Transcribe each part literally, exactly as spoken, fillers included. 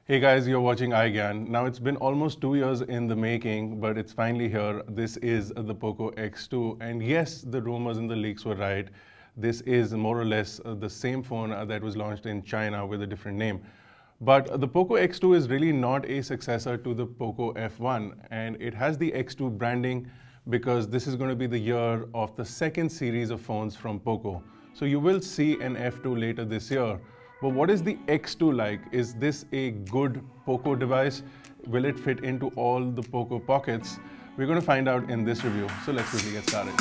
Hey guys, you're watching iGyaan. Now it's been almost two years in the making, but it's finally here. This is the Poco X two, and yes, the rumors and the leaks were right. This is more or less the same phone that was launched in China with a different name. But the Poco X two is really not a successor to the Poco F one, and it has the X two branding because this is going to be the year of the second series of phones from Poco. So you will see an F two later this year. But what is the X two like? Is this a good Poco device? Will it fit into all the Poco pockets? We're going to find out in this review. So let's quickly get started.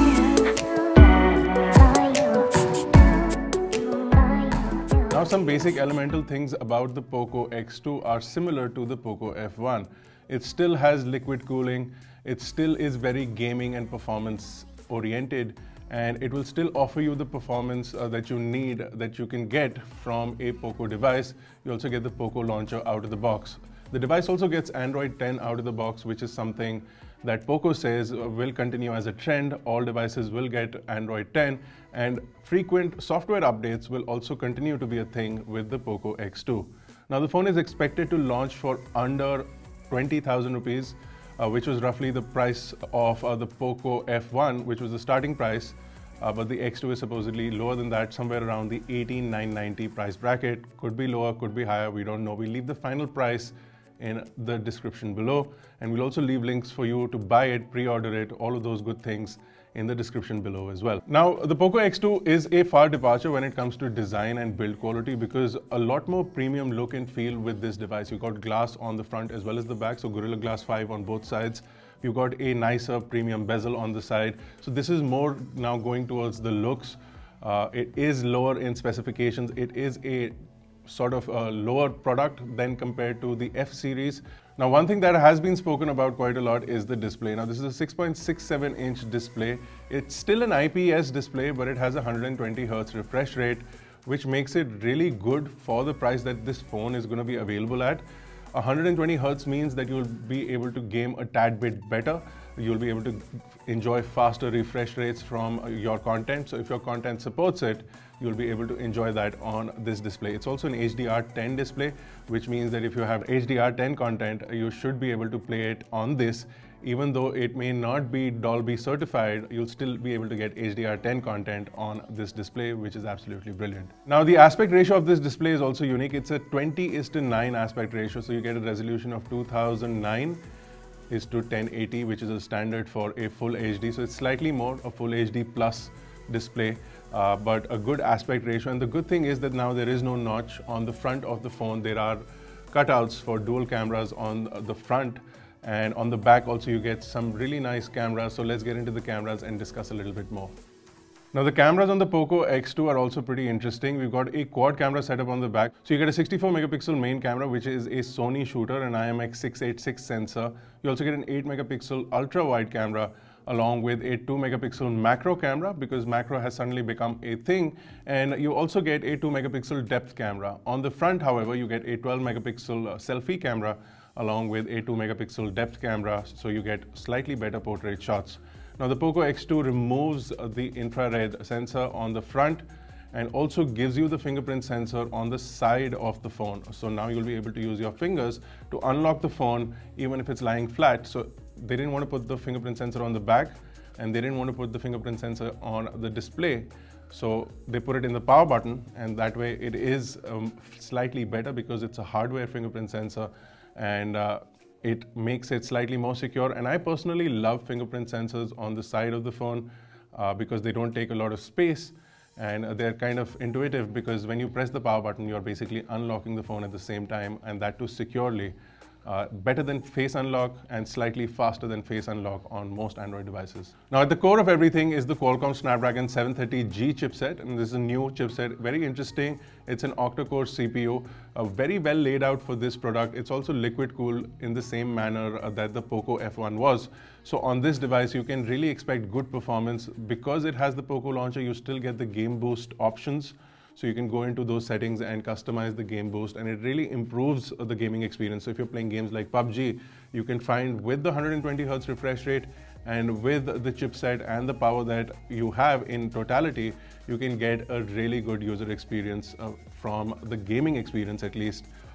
Now, some basic elemental things about the Poco X two are similar to the Poco F one. It still has liquid cooling. It still is very gaming and performance oriented. And it will still offer you the performance uh, that you need, that you can get from a Poco device. You also get the Poco launcher out of the box. The device also gets Android ten out of the box, which is something that Poco says will continue as a trend. All devices will get Android ten, and frequent software updates will also continue to be a thing with the Poco X two. Now, the phone is expected to launch for under twenty thousand rupees. Uh, which was roughly the price of uh, the Poco F one, which was the starting price, uh, but the X two is supposedly lower than that, somewhere around the eighteen thousand nine hundred ninety price bracket. Could be lower, could be higher, we don't know. We'll leave the final price in the description below, and we'll also leave links for you to buy it, pre-order it, all of those good things in the description below as well. Now, the Poco X two is a far departure when it comes to design and build quality, because a lot more premium look and feel with this device. You've got glass on the front as well as the back, so Gorilla Glass five on both sides. You've got a nicer premium bezel on the side. So this is more now going towards the looks. Uh, it is lower in specifications. It is a sort of a lower product than compared to the F series. Now, one thing that has been spoken about quite a lot is the display. Now, this is a six point six seven inch display. It's still an I P S display, but it has a one hundred twenty hertz refresh rate, which makes it really good for the price that this phone is going to be available at. one hundred twenty hertz means that you'll be able to game a tad bit better. You'll be able to enjoy faster refresh rates from your content. So if your content supports it, you'll be able to enjoy that on this display. It's also an H D R ten display, which means that if you have H D R ten content, you should be able to play it on this. Even though it may not be Dolby certified, you'll still be able to get H D R ten content on this display, which is absolutely brilliant. Now, the aspect ratio of this display is also unique. It's a twenty is to nine aspect ratio, so you get a resolution of two thousand nine is to ten eighty, which is a standard for a full H D. So it's slightly more a full H D plus display, uh, but a good aspect ratio. And the good thing is that now there is no notch on the front of the phone. There are cutouts for dual cameras on the front, and on the back also you get some really nice cameras. So let's get into the cameras and discuss a little bit more. Now, the cameras on the Poco X two are also pretty interesting. We've got a quad camera setup on the back. So you get a sixty-four megapixel main camera, which is a Sony shooter, an I M X six eighty-six sensor. You also get an eight megapixel ultra wide camera, along with a two megapixel macro camera, because macro has suddenly become a thing. And you also get a two megapixel depth camera. On the front, however, you get a twelve megapixel selfie camera, along with a two megapixel depth camera. So you get slightly better portrait shots. Now, the Poco X two removes the infrared sensor on the front and also gives you the fingerprint sensor on the side of the phone. So now you'll be able to use your fingers to unlock the phone even if it's lying flat. So they didn't want to put the fingerprint sensor on the back, and they didn't want to put the fingerprint sensor on the display. So they put it in the power button, and that way it is um, slightly better because it's a hardware fingerprint sensor, and uh, it makes it slightly more secure. And I personally love fingerprint sensors on the side of the phone uh, because they don't take a lot of space, and they're kind of intuitive, because when you press the power button, you're basically unlocking the phone at the same time, and that too securely. Uh, better than face unlock and slightly faster than face unlock on most Android devices. Now, at the core of everything is the Qualcomm Snapdragon seven thirty G chipset, and this is a new chipset, very interesting. It's an octa-core C P U, uh, very well laid out for this product. It's also liquid cooled in the same manner uh, that the Poco F one was. So on this device, you can really expect good performance. Because it has the Poco launcher, you still get the game boost options. So you can go into those settings and customize the game boost, and it really improves the gaming experience. So if you're playing games like P U B G, you can find with the one hundred twenty hertz refresh rate and with the chipset and the power that you have in totality, you can get a really good user experience uh, from the gaming experience, at least,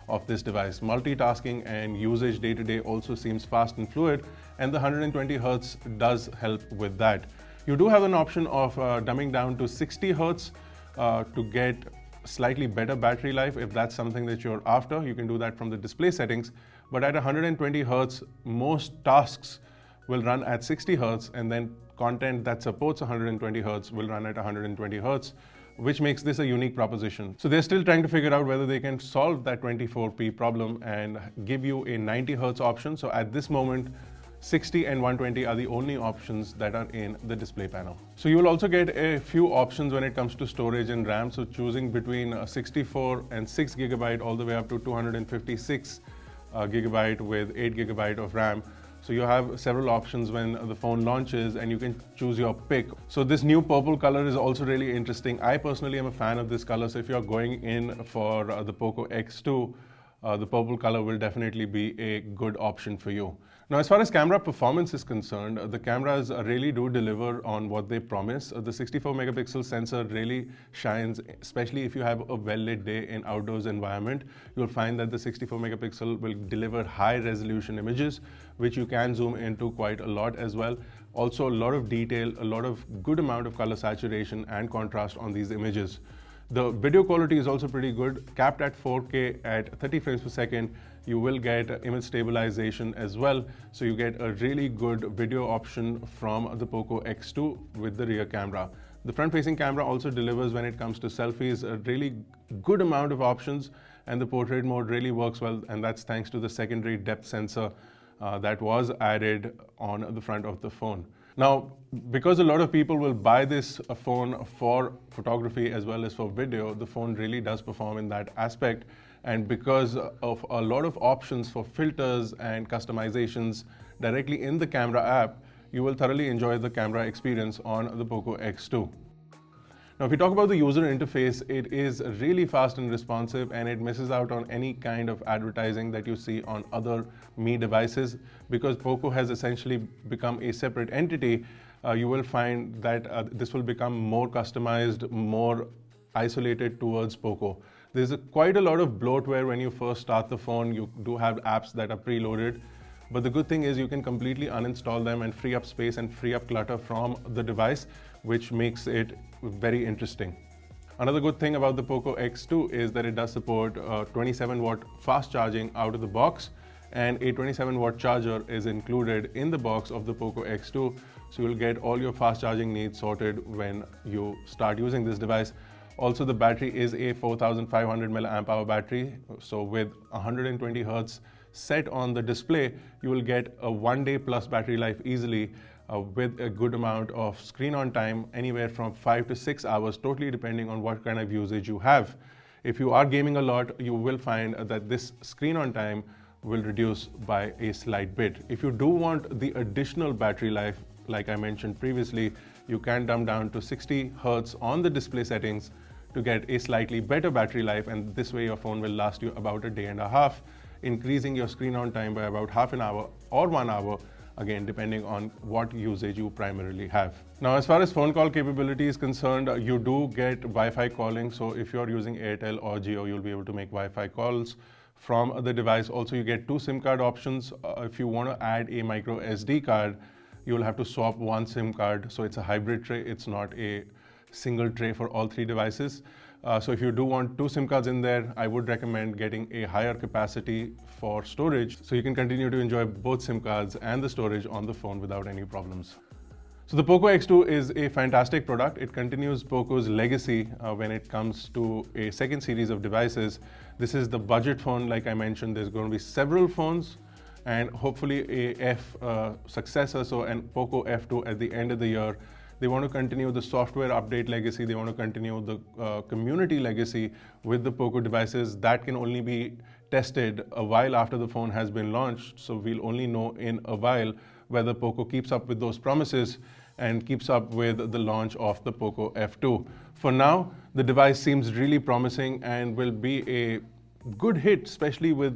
of this device. Multitasking and usage day to day also seems fast and fluid, and the one hundred twenty hertz does help with that. You do have an option of uh, dumbing down to sixty hertz uh, to get slightly better battery life. If that's something that you're after, you can do that from the display settings. But at one hundred twenty hertz, most tasks will run at sixty hertz, and then content that supports one hundred twenty hertz will run at one hundred twenty hertz, which makes this a unique proposition. So they're still trying to figure out whether they can solve that twenty-four p problem and give you a ninety hertz option. So at this moment, sixty and one twenty are the only options that are in the display panel. So you will also get a few options when it comes to storage and RAM. So choosing between sixty-four and six gigabyte all the way up to two hundred fifty-six uh, gigabyte with eight gigabyte of RAM. So you have several options when the phone launches, and you can choose your pick. So this new purple color is also really interesting. I personally am a fan of this color. So if you're going in for uh, the Poco X two, uh, the purple color will definitely be a good option for you. Now, as far as camera performance is concerned, the cameras really do deliver on what they promise. The sixty-four megapixel sensor really shines, especially if you have a well-lit day in outdoors environment. You'll find that the sixty-four megapixel will deliver high resolution images, which you can zoom into quite a lot as well. Also, a lot of detail, a lot of good amount of color saturation and contrast on these images. The video quality is also pretty good, capped at four K at thirty frames per second. You will get image stabilization as well. So you get a really good video option from the Poco X two with the rear camera. The front-facing camera also delivers when it comes to selfies, a really good amount of options, and the portrait mode really works well, and that's thanks to the secondary depth sensor uh, that was added on the front of the phone. Now, because a lot of people will buy this phone for photography as well as for video, the phone really does perform in that aspect. And because of a lot of options for filters and customizations directly in the camera app, you will thoroughly enjoy the camera experience on the Poco X two. Now, if we talk about the user interface, it is really fast and responsive, and it misses out on any kind of advertising that you see on other Mi devices. Because Poco has essentially become a separate entity, uh, you will find that uh, this will become more customized, more isolated towards Poco. There's a, quite a lot of bloatware when you first start the phone. You do have apps that are preloaded, but the good thing is you can completely uninstall them and free up space and free up clutter from the device, which makes it very interesting. Another good thing about the Poco X two is that it does support uh, twenty-seven watt fast charging out of the box, and a twenty-seven watt charger is included in the box of the Poco X two. So you'll get all your fast charging needs sorted when you start using this device. Also, the battery is a four thousand five hundred milliamp hour battery. So with one hundred twenty hertz set on the display, you will get a one day plus battery life easily, uh, with a good amount of screen on time, anywhere from five to six hours, totally depending on what kind of usage you have. If you are gaming a lot, you will find that this screen on time will reduce by a slight bit. If you do want the additional battery life, like I mentioned previously, you can dumb down to sixty hertz on the display settings to get a slightly better battery life, and this way your phone will last you about a day and a half, increasing your screen on time by about half an hour or one hour, again depending on what usage you primarily have. Now, as far as phone call capability is concerned, you do get Wi-Fi calling. So if you're using Airtel or Jio, you'll be able to make Wi-Fi calls from the device. Also, you get two SIM card options. Uh, if you want to add a micro S D card, you will have to swap one SIM card. So it's a hybrid tray, it's not a single tray for all three devices. Uh, so if you do want two SIM cards in there, I would recommend getting a higher capacity for storage, so you can continue to enjoy both SIM cards and the storage on the phone without any problems. So the Poco X two is a fantastic product. It continues Poco's legacy uh, when it comes to a second series of devices. This is the budget phone. Like I mentioned, there's going to be several phones, and hopefully a F uh, successor, so and Poco F two at the end of the year. They want to continue the software update legacy. They want to continue the uh, community legacy with the Poco devices. That can only be tested a while after the phone has been launched. So we'll only know in a while whether Poco keeps up with those promises and keeps up with the launch of the Poco F two. For now, the device seems really promising and will be a good hit, especially with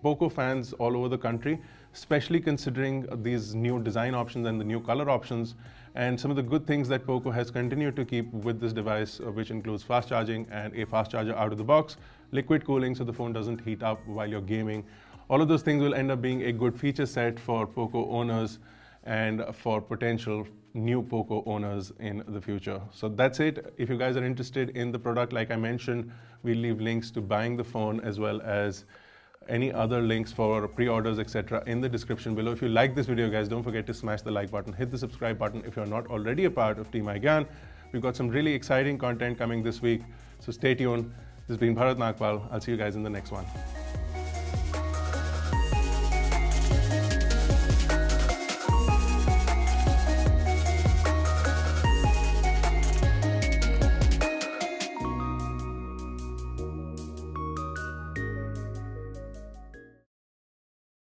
Poco fans all over the country, especially considering these new design options and the new color options, and some of the good things that Poco has continued to keep with this device, uh, which includes fast charging and a fast charger out of the box, liquid cooling so the phone doesn't heat up while you're gaming. All of those things will end up being a good feature set for Poco owners and for potential new Poco owners in the future. So that's it. If you guys are interested in the product, like I mentioned, we'll leave links to buying the phone as well as any other links for pre-orders, et cetera in the description below. If you like this video, guys, don't forget to smash the like button, hit the subscribe button if you're not already a part of Team iGyaan. We've got some really exciting content coming this week, so stay tuned. This has been Bharat Nagpal. I'll see you guys in the next one.